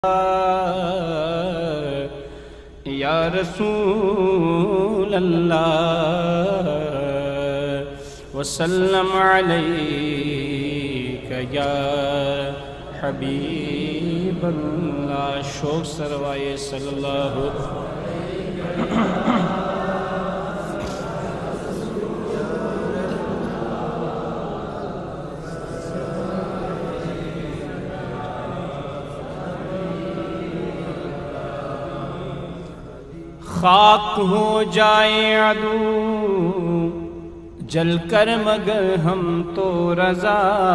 یا رسول اللہ وسلم علیک یا حبیب اللہ. شوق سروائے صلی اللہ خاک ہو جائے عدو جل کر مگر ہم تو رضا،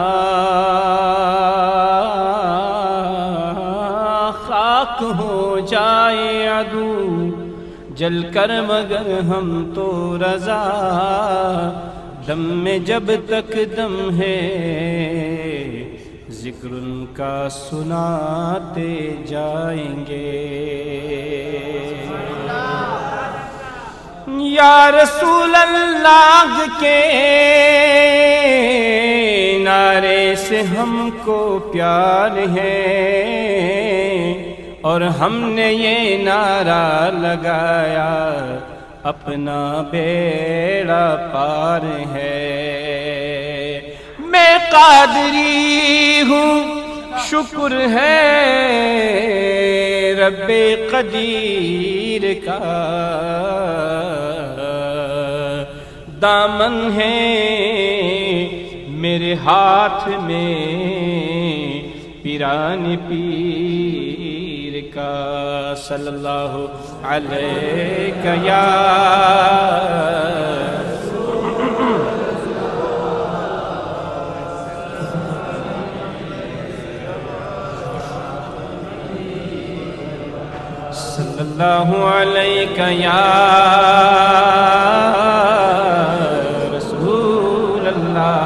خاک ہو جائے عدو جل کر مگر ہم تو رضا، دم میں جب تک دم ہے ذکر ان کا سناتے جائیں گے. یا رسول اللہ کے نعرے سے ہم کو پیار ہے اور ہم نے یہ نعرہ لگایا اپنا بیڑا پار ہے. میں قادری ہوں شکر ہے رب قدیر کا، دامن ہے میرے ہاتھ میں پیران پیر کا. صلی اللہ علیہ یا صلی اللہ علیہ یا رسول اللہ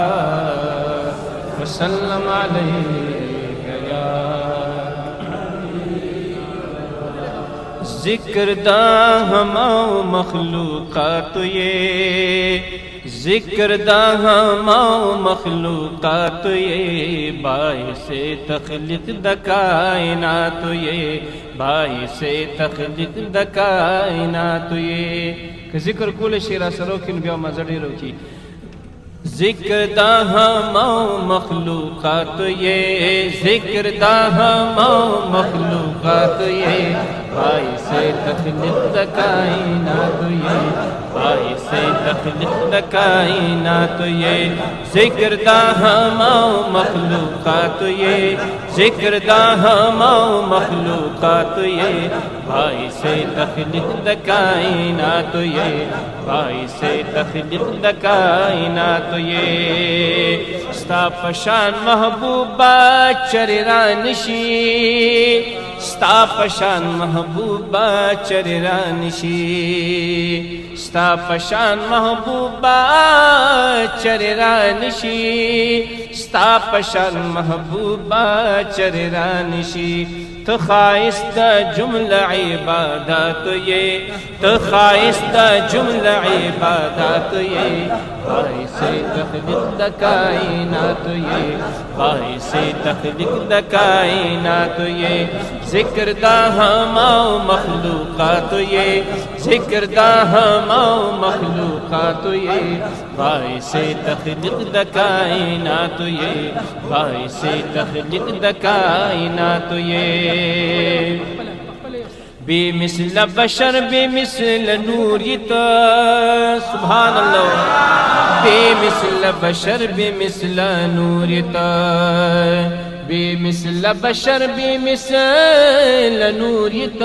وسلم علیہ یا ذکر دا ہماؤ مخلوقات یہ، ذکر دا ہماؤ مخلوقات یہ، باعث تخلیق دا کائنات یہ، باعث تخلیق دا کائنات یہ. کہ ذکر کول شیرہ سروکن بیا مزڑی روکی. ذکر دا ہماؤ مخلوقات یہ، ذکر دا ہماؤ مخلوقات یہ، باعث تخلیق دا کائنات یہ، باعث تخلیق دا کائنات یہ. ذکر دا ہماؤ مخلوقات یہ، ذکر دا ہماؤ مخلوقات یہ، باعث تخلیق دا کائنات یہ، باعث تخلیق دا کائنات یہ. ستا پشان محبوبہ چررانشی، ستا پشان محبوبہ چررانشی، ستا پشان محبوبہ چررانشی، ستا پشان محبوبہ چررانشی. تو خواہش دا جملہ عبادات یہ، تو خواہش دا جملہ عبادات یہ، باعث تخلیق دا کائنات یہ، باعث تخلیق دا کائنات یہ. ذکر دا ہماؤ مخلوقات یہ، ذکر دا ہماؤ مخلوقات یہ، باعث تخلیق دا کائنات یہ، باعث تخلیق دا کائنات یہ. بے مثل بشر بے مثل نوریت سبحان اللہ، بے مثل بشر بے مثل نوریت، بے مثل بشر بے مثل نوریت،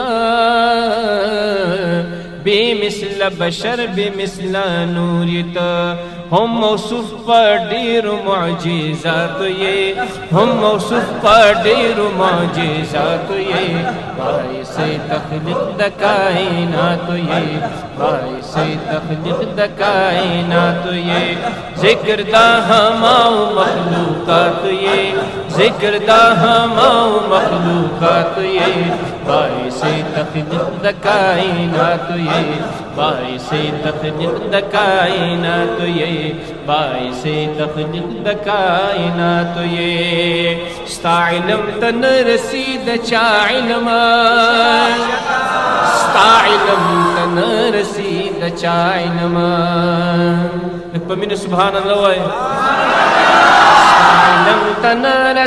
بے مثل بشر بے مثل نوریت. ہم موصوف پر ڈیر معجزات یہ، ہم موصوف پر ڈیر معجزات یہ، باعث تخلیق دا کائنات یہ، باعث تخلیق دا کائنات یہ. ذکر دا ہماؤ مخلوقات یہ، ذکر دا ہماؤ مخلوقات یہ، باعث تخلیق دا کائنات یہ، یہ باعث تخلیق دا کائنات یہ باعث تخلیق دا کائنات یہ ستا علم تن رسید چا علم ستا علم تن رسید چا علم لکھ پمین سبحان اللہ وائے ستا علم تن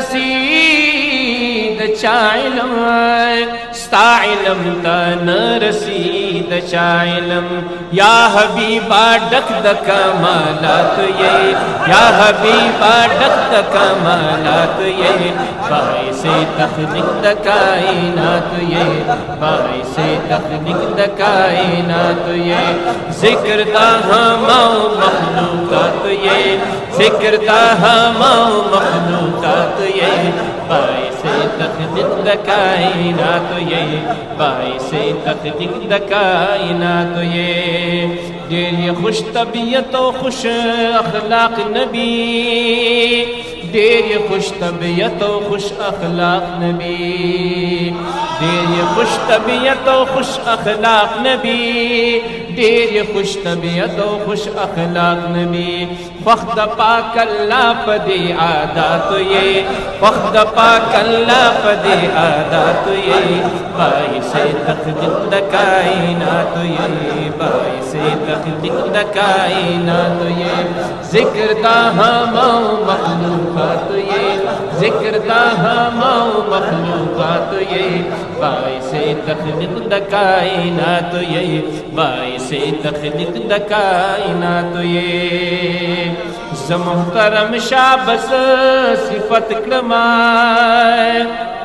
رسید چا علم ستا علم تن رسید چا علم یا حبیبا ڈک دا کمالات یہ یا حبیبا ڈک دا کمالات یہ باعث تخلیق دا کائنات یہ باعث تخلیق دا کائنات یہ ذکر دا ہماؤ مخلوقات یہ ذکر دا ہماؤ مخلوقات یہ باعث تخلیق دا کائنات یہ باعث تخلیق دا کائنات یہ دیر خوش طبیعت و خوش اخلاق نبی دیر خوش طبیعت و خوش اخلاق نبی دیر خوش طبیعت و خوش اخلاق نبی دیر خوش طبیعت و خوش اخلاق نبی فخد پاک اللہ پدی عادات یہ فخد پاک اللہ پدی عادات یہ باعث تخلیق دا کائنات یہ باعث تخلیق دا کائنات یہ ذکر دا ہماؤ مخلوقات یہ ذکر دا ہماؤ مخلوقات یہ باعث تخلیق دا کائنات یہ باعث تخلیق دا کائنات یہ زمحترم شابس صفت کلمائے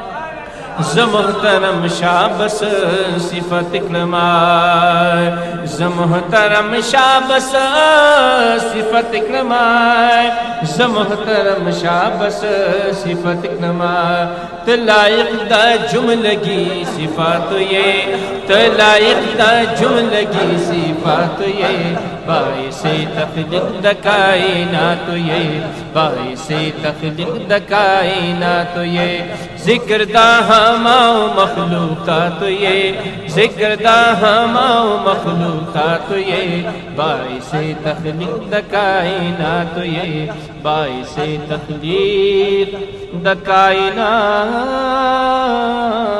زمحترم شابس صفت کلمائے زمحترم شابس صفت کلمائے زمحترم شابس صفت کلمائے تلائق دا جملگی صفات یہ تلائق دا جملگی صفات یہ باعث تخلیق دا کائنات یہ باعث تخلیق دا کائنات یہ ذکر دا ہماؤ مخلوقات یہ ذکر دا ہماؤ مخلوقات یہ باعث تخلیق دا کائنات یہ باعث تخلیق دا کائنات